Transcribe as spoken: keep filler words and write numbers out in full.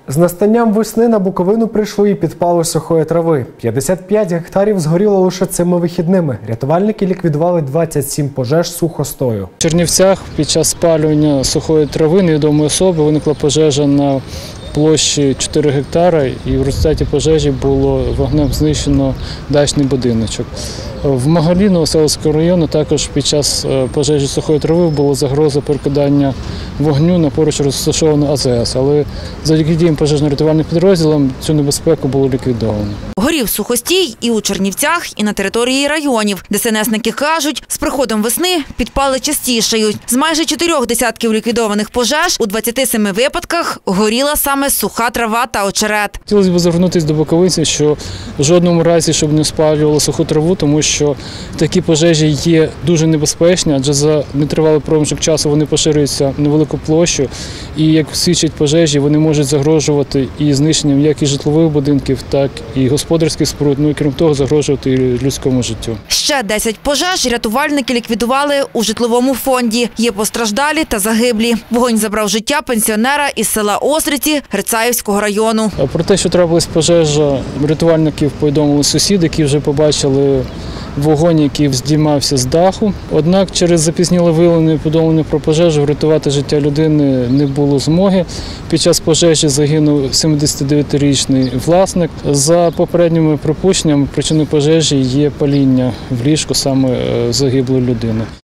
З настанням весни на Буковину прийшли і підпали сухої трави. п'ятдесят п'ять гектарів згоріло лише цими вихідними. Рятувальники ліквідували двадцять сім пожеж сухостою. В Чернівцях під час спалювання сухої трави невідомої особи виникла пожежа на площі чотири гектари, і в результаті пожежі було вогнем знищено дачний будиночок. В Магаліно Новоселицького району також під час пожежі сухої трави була загроза перекидання вогню на поруч розташовану А З С, але завдяки діям пожежно-рятувальних підрозділів цю небезпеку було ліквідовано. Горів сухостій і у Чернівцях, і на території районів. ДСНСники кажуть, з приходом весни підпали частішають. З майже чотирьох десятків ліквідованих пожеж у двадцяти семи випадках горіла саме суха трава та очерет. Хотілося б звернутися до буковинців, що в жодному разі, щоб не спалювали суху траву, тому що такі пожежі є дуже небезпечні, адже за нетривалий проміжок часу вони поширюються на велику площу. І, як свідчать пожежі, вони можуть загрожувати і знищенням як і житлових будинків, так і господарських споруд, ну і крім того, загрожувати і людському життю. Ще десять пожеж рятувальники ліквідували у житловому фонді. Є постраждалі та загиблі. Вогонь забрав життя пенсіонера із села Остриці Грицаївського району. Про те, що трапилась пожежа, рятувальників повідомили сусіди, які вже побачили вогонь, який здіймався з даху. Однак через запізніле виявлення і повідомлення про пожежу врятувати життя людини не було змоги. Під час пожежі загинув сімдесятидевятирічний власник. За попередніми припущеннями, причиною пожежі є паління в ліжку саме загиблої людини.